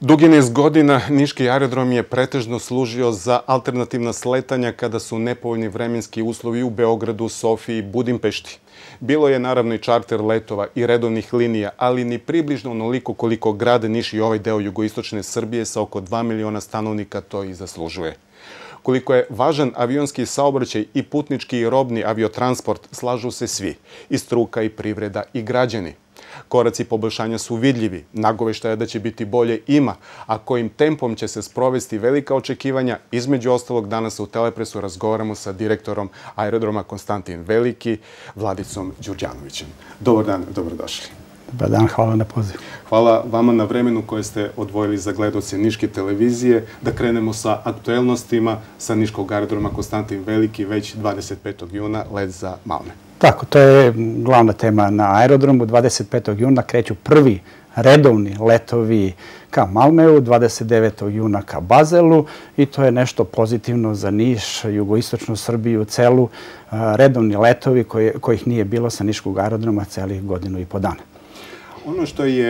Dugi niz godina niški aerodrom je pretežno služio za alternativna sletanja kada su nepovoljni vremenski uslovi u Beogradu, Sofiji i Budimpešti. Bilo je naravno i čarter letova i redovnih linija, ali ni približno onoliko koliko grad Niš i ovaj deo jugoistočne Srbije sa oko 2 miliona stanovnika to i zaslužuje. Koliko je važan avionski saobraćaj i putnički i robni aviotransport, slažu se svi, i struka i privreda i građani. Koraci poboljšanja su vidljivi, nagoveštaja da će biti bolje ima, a kojim tempom će se sprovesti velika očekivanja. Između ostalog, danas u Telepresu razgovaramo sa direktorom aerodroma Konstantin Veliki, Vladicom Đurđanovićem. Dobar dan, dobrodošli. Dobar dan, hvala na pozivu. Hvala vama na vremenu koje ste odvojili za gledaoce Niške televizije. Da krenemo sa aktuelnostima sa Niškog aerodroma Konstantin Veliki, već 25. juna, let za Malme. Tako, to je glavna tema na aerodromu. 25. juna kreću prvi redovni letovi ka Malmeu, 29. juna ka Bazelu i to je nešto pozitivno za Niš, jugoistočnu Srbiju, celu. Redovni letovi kojih nije bilo sa Niškog aerodroma celih godinu i po dana. Ono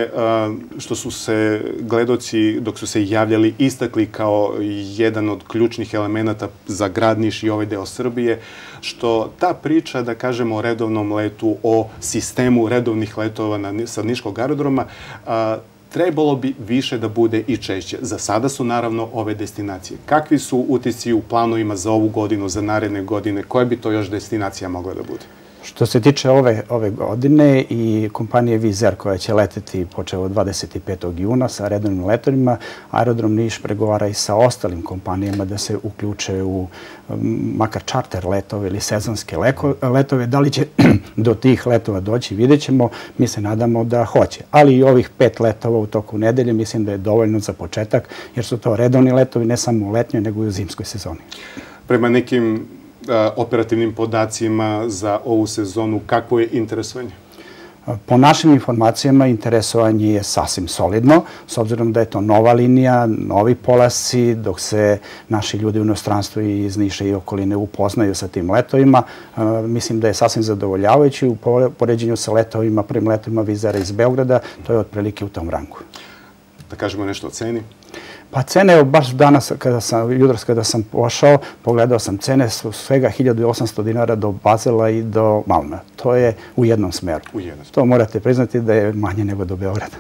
što su se gledaoci, dok su se javljali, istakli kao jedan od ključnih elemenata za grad Niš i ovaj deo Srbije, što ta priča, da kažemo, o redovnom letu, o sistemu redovnih letova sa Niškog aerodroma, trebalo bi više da bude i češće. Za sada su naravno ove destinacije. Kakvi su utisci u planovima za ovu godinu, za naredne godine? Koje bi to još destinacija mogla da bude? Što se tiče ove godine i kompanije Wizz Air koja će leteti počeo od 25. juna sa redovnim letovima, aerodrom Niš pregovara i sa ostalim kompanijama da se uključe u makar čarter letove ili sezonske letove. Da li će do tih letova doći, vidjet ćemo. Mi se nadamo da hoće. Ali i ovih 5 letova u toku nedelje mislim da je dovoljno za početak, jer su to redovni letovi ne samo u letnjoj, nego i u zimskoj sezoni. Prema nekim operativnim podacima za ovu sezonu, kakvo je interesovanje? Po našim informacijama, interesovanje je sasvim solidno, s obzirom da je to nova linija, novi polasci, dok se naši ljudi u inostranstvu i iz Niša i okoline upoznaju sa tim letovima. Mislim da je sasvim zadovoljavajući u poređenju sa letovima, prvim letovima Wizz Aira iz Beograda, to je otprilike u tom rangu. Da kažemo nešto o ceni? Pa cene, baš danas, jutros kada sam pošao, pogledao sam cene, su svega 1800 dinara do Bazela i do Malmea. To je u jednom smeru. To morate priznati da je manje nego do Beograda.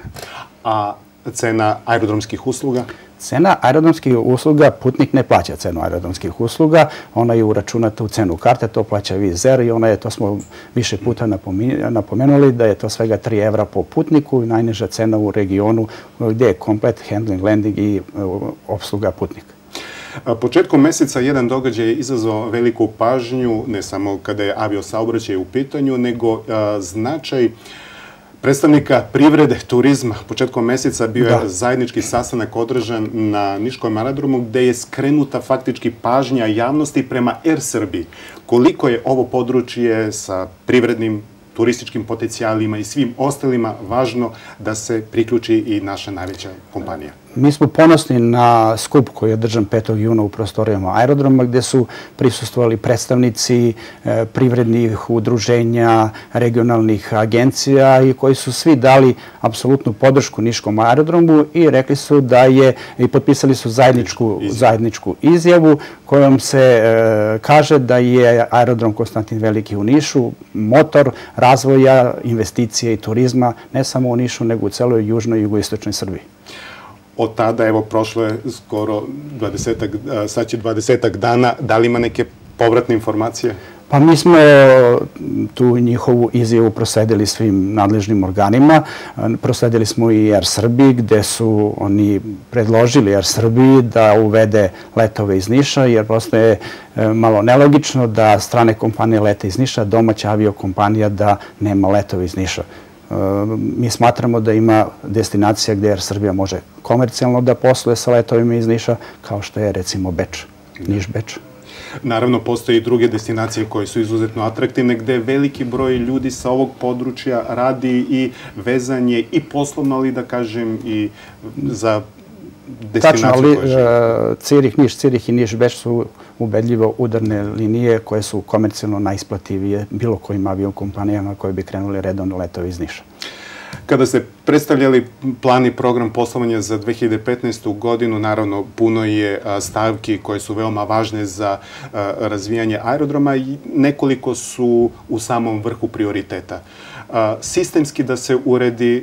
A cena aerodromskih usluga? Cena aerodromskih usluga, putnik ne plaća cenu aerodromskih usluga, ona je uračunata u cenu karte, to plaća Wizz Air i ona je, to smo više puta napomenuli, da je to svega 3 evra po putniku i najniža cena u regionu gdje je komplet handling, landing i opsluga putnika. Početkom meseca jedan događaj je izazvao veliku pažnju, ne samo kada je aviosaobraćaj u pitanju, nego značaj predstavnika privrede, turizma. Početkom meseca bio je zajednički sastanak održan na Niškom aerodromu gde je skrenuta faktički pažnja javnosti prema Air Srbiji. Koliko je ovo područje sa privrednim, turističkim potencijalima i svim ostalima važno da se priključi i naša najveća kompanija? Mi smo ponosni na skup koji je održan 5. juna u prostorijama aerodroma gdje su prisustvovali predstavnici privrednih udruženja, regionalnih agencija i koji su svi dali apsolutnu podršku Niškom aerodromu i rekli su da je, i potpisali su zajedničku izjavu kojom se kaže da je aerodrom Konstantin Veliki u Nišu motor razvoja, investicije i turizma ne samo u Nišu nego u celoj južnoj i jugoistočnoj Srbiji. Od tada, evo, prošlo je skoro 20 dana. Da li ima neke povratne informacije? Pa mi smo tu njihovu izjavu prosledili svim nadležnim organima. Prosledili smo i Air Srbiji gde su oni predložili Air Srbiji da uvede letove iz Niša, jer prosto je malo nelogično da strane kompanije lete iz Niša, domaća aviokompanija da nema letove iz Niša. Mi smatramo da ima destinacija gdje Air Srbija može komercijalno da posluje sa letovima iz Niša, kao što je recimo Beč, Niš-Beč. Naravno, postoje i druge destinacije koje su izuzetno atraktivne, gde veliki broj ljudi sa ovog područja radi i vezanje i poslovno, ali da kažem i za destinaciju koje žive. Cirih, Niš, Cirih i Niš-Beč su ubedljivo udarne linije koje su komercijalno najisplativije bilo kojim aviokompanijama koje bi krenuli redovno letove iz Niša. Kada ste predstavljali plan i program poslovanja za 2015. godinu, naravno puno je stavki koje su veoma važne za razvijanje aerodroma i nekoliko su u samom vrhu prioriteta. Sistemski da se uredi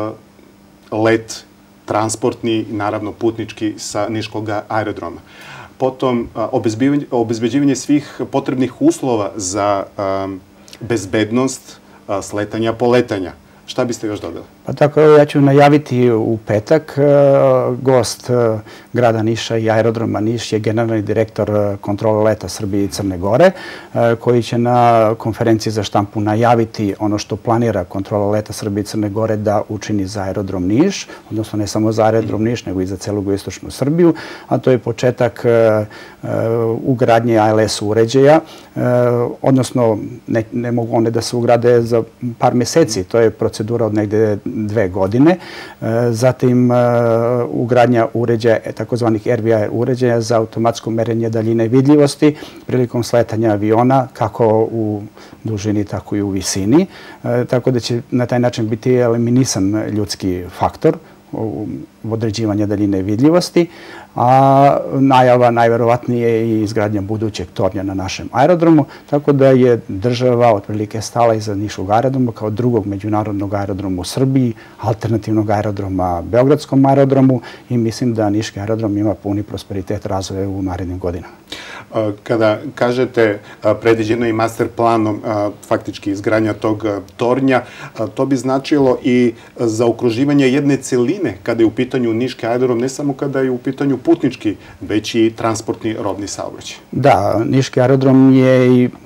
let transportni, naravno putnički sa niškog aerodroma. Potom obezbeđivanje svih potrebnih uslova za bezbednost sletanja, poletanja. Šta biste još dodali? Pa tako, ja ću najaviti u petak. Gost grada Niša i aerodroma Niš je generalni direktor kontrole leta Srbije i Crne Gore, koji će na konferenciji za štampu najaviti ono što planira kontrola leta Srbije i Crne Gore da učini za aerodrom Niš, odnosno ne samo za aerodrom Niš, nego i za celu jugoistočnu Srbiju, a to je početak ugradnje ALS uređaja, odnosno ne mogu one da se ugrade za par meseci, to je procedura od negde 2 godine. Zatim ugradnja uređaja, takozvanih RVR uređaja za automatsko merenje daljine vidljivosti prilikom sletanja aviona, kako u dužini, tako i u visini. Tako da će na taj način biti eliminisan ljudski faktor u određivanja daljine vidljivosti, a najava najverovatnije je i izgradnja budućeg tornja na našem aerodromu, tako da je država otprilike stala iza niškog aerodroma kao drugog međunarodnog aerodroma u Srbiji, alternativnog aerodroma Beogradskom aerodromu i mislim da niški aerodrom ima puni prosperitet razvoja u narednim godinama. Kada kažete predviđeno i master planom faktički izgradnja tog tornja, to bi značilo i zaokruživanje jedne celine kada je u pitanju niški aerodrom, ne samo kada je u pitanju putnički, već i transportni robni saobraćaj. Da, niški aerodrom je i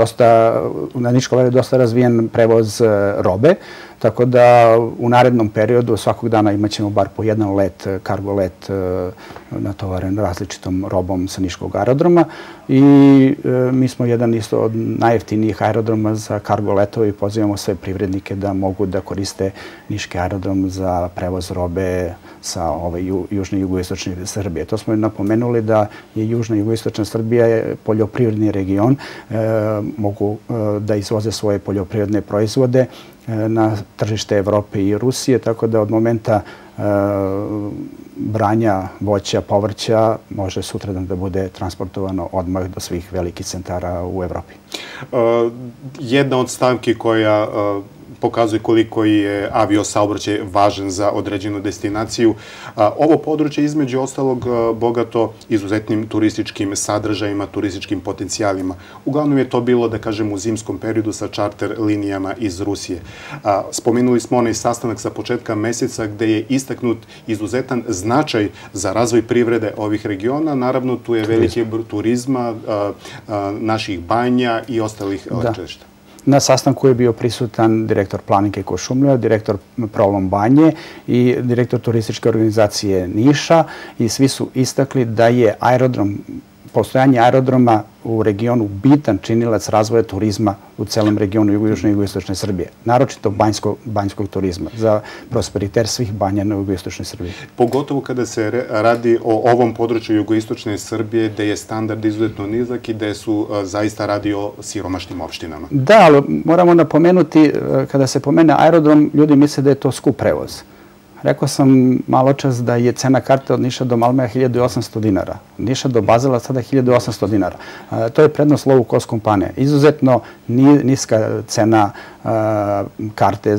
na niškom aerodromu dosta razvijen prevoz robe, tako da u narednom periodu svakog dana imat ćemo bar po jedan let, kargo let natovaren različitom robom sa niškog aerodroma i mi smo jedan isto od najjeftinijih aerodroma za kargo letove i pozivamo sve privrednike da mogu da koriste niški aerodrom za prevoz robe sa južne i jugoistočne Srbije. To smo napomenuli da je južna i jugoistočna Srbija poljoprivredni region, mogu da izvoze svoje poljoprivredne proizvode na tržište Evrope i Rusije, tako da od momenta branja voća, povrća može sutradan da bude transportovano odmah do svih velikih centara u Evropi. Jedna od stavki koja pokazuje koliko je aviosaobraćaj važan za određenu destinaciju. Ovo područje između ostalog bogato izuzetnim turističkim sadržajima, turističkim potencijalima. Uglavnom je to bilo, da kažem, u zimskom periodu sa čarter linijama iz Rusije. Spomenuli smo onaj sastanak sa početka meseca gde je istaknut izuzetan značaj za razvoj privrede ovih regiona. Naravno, tu je veliki turizma, naših banja i ostalih lečilišta. Na sastanku je bio prisutan direktor Planinke Košumlija, direktor Prolom Banje i direktor turističke organizacije Niša i svi su istakli da je postojanje aerodroma u regionu bitan činilac razvoja turizma u celom regionu jugojužne i jugoistočne Srbije, naročito banjskog turizma, za prosperitet svih banja na jugoistočnoj Srbiji. Pogotovo kada se radi o ovom području jugoistočne Srbije, gde je standard izuzetno nizak i gde su zaista radi o siromašnim opštinama. Da, ali moramo napomenuti, kada se pomene aerodrom, ljudi misle da je to skup prevoz. Rekao sam malo čas da je cena karte od Niša do Malmeja 1800 dinara. Od Niša do Bazela sada 1800 dinara. To je prednost low cost kompanije. Izuzetno niska cena karte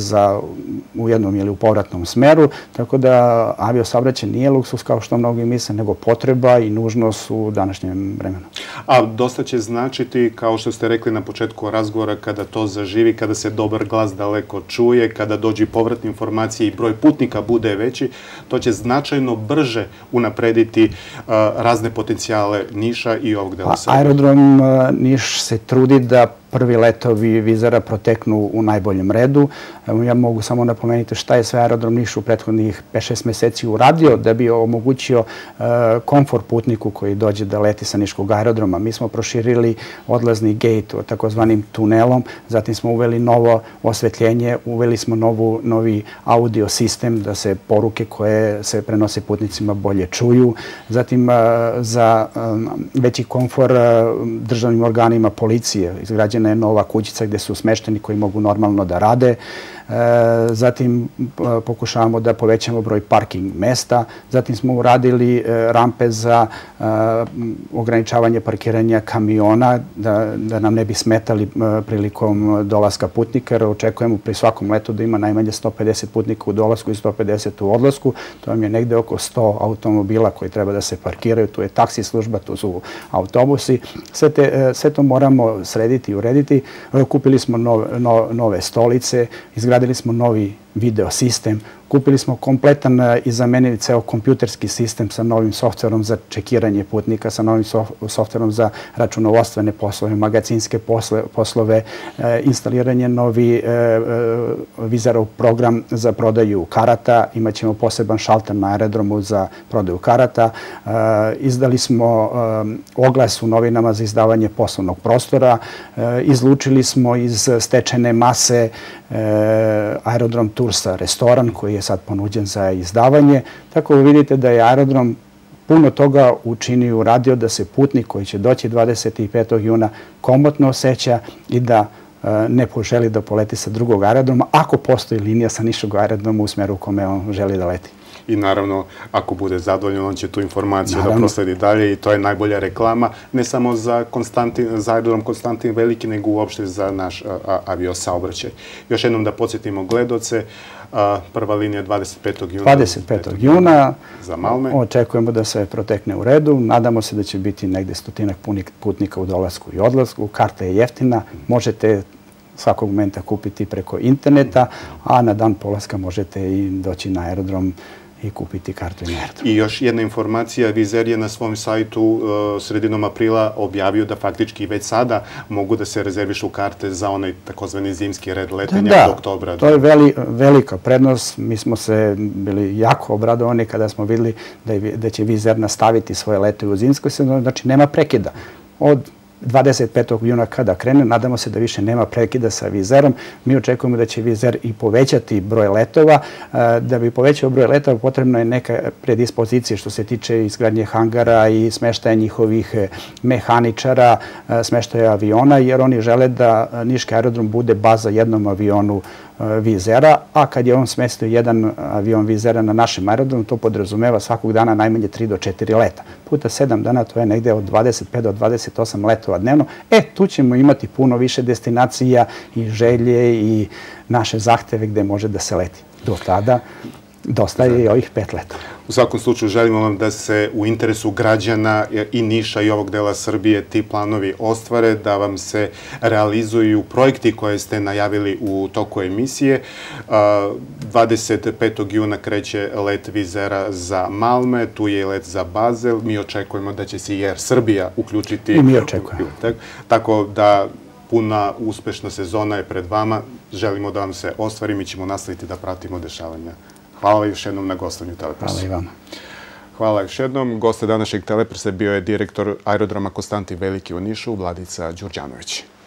u jednom ili u povratnom smeru, tako da aviosaobraćaj nije luksus kao što mnogi misle, nego potreba i nužnost u današnjem vremenu. A dosta će značiti, kao što ste rekli na početku razgovora, kada to zaživi, kada se dobar glas daleko čuje, kada dođe povratne informacije i broj putnika bude veći, to će značajno brže unaprediti razne potencijale Niša i ovog dela Srbije. Aerodrom Niš se trudi da prvi letovi vizara proteknu u najboljem redu. Ja mogu samo napomenuti šta je sve aerodrom Niš u prethodnih 5-6 meseci uradio da bi omogućio komfort putniku koji dođe da leti sa niškog aerodroma. Mi smo proširili odlazni gejt takozvanim tunelom, zatim smo uveli novo osvetljenje, uveli smo novi audio sistem da se poruke koje se prenose putnicima bolje čuju. Zatim za veći komfort državnim organima policije izgrađen izgrađena je nova kućica gde su smešteni koji mogu normalno da rade. Zatim pokušavamo da povećamo broj parking mesta. Zatim smo uradili rampe za ograničavanje parkiranja kamiona, da nam ne bi smetali prilikom dolaska putnika, jer očekujemo pri svakom letu da ima najmanje 150 putnika u dolasku i 150 u odlasku. To vam je negde oko 100 automobila koji treba da se parkiraju. Tu je taksi služba, tu su autobusi. Sve to moramo srediti i urediti. Kupili smo nove stolice, izgradili smo novi video sistem, kupili smo kompletan i zamenili ceo kompjuterski sistem sa novim softverom za čekiranje putnika, sa novim softverom za računovodstvene poslove, magacinske poslove, instaliranje novi Vizerov program za prodaju karata, imaćemo poseban šalter na aerodromu za prodaju karata, izdali smo oglas u novinama za izdavanje poslovnog prostora, izlučili smo iz stečene mase Aerodrom Tursa restoran koji je sad ponuđen za izdavanje. Tako vidite da je aerodrom puno toga učinio i uradio da se putnik koji će doći 25. juna komotno osjeća i da ne poželi da poleti sa drugog aerodroma ako postoji linija sa nižeg aerodroma u smeru u kome on želi da leti. I naravno, ako bude zadovoljan, on će tu informaciju da prosledi dalje i to je najbolja reklama, ne samo za aerodrom Konstantin Veliki, nego uopšte za naš aviosaobraćaj. Još jednom da podsjetimo gledaoce, prva linija 25. juna. 25. juna. Za Malme. Očekujemo da sve protekne u redu. Nadamo se da će biti negde 100 putnika u dolasku i odlasku. Karta je jeftina. Možete svakog momenta kupiti preko interneta, a na dan polaska možete i doći na aerodrom i kupiti kartu i na aerodromu. I još jedna informacija, Vizer je na svom sajtu sredinom aprila objavio da faktički već sada mogu da se rezervišu karte za onaj takozvani zimski red letenja od oktobra. To je velika prednost. Mi smo se bili jako obradovani kada smo videli da će Vizer nastaviti svoje lete u zimskoj sezoni, znači nema prekida. Od 25. juna kada krene, nadamo se da više nema prekida sa Vizerom. Mi očekujemo da će Vizer i povećati broj letova. Da bi povećao broj letova potrebno je neka predispozicija što se tiče izgradnje hangara i smeštaja njihovih mehaničara, smeštaja aviona, jer oni žele da niški aerodrom bude baza jednom avionu Vizera, a kad je on smestio jedan avion Vizera na našem aerodromu, to podrazumeva svakog dana najmanje 3 do 4 leta. Puta 7 dana, to je negde od 25 do 28 letova dnevno. Tu ćemo imati puno više destinacija i želje i naše zahteve gde može da se leti. Do tada dosta je i ovih 5 leta. U svakom slučaju želimo vam da se u interesu građana i Niša i ovog dela Srbije ti planovi ostvare, da vam se realizuju projekti koje ste najavili u toku emisije. 25. juna kreće let Vizera za Malme, tu je let za Bazel. Mi očekujemo da će se i Air Srbija uključiti. I mi očekujemo. Tako da puna uspešna sezona je pred vama. Želimo da vam se ostvari. Mi ćemo nastaviti da pratimo dešavanja. Hvala još jednom na gostovanju Telepresa. Hvala i vama. Hvala još jednom. Goste današnjeg Telepresa bio je direktor aerodroma Konstantin Veliki u Nišu, Vladica Đurđanović.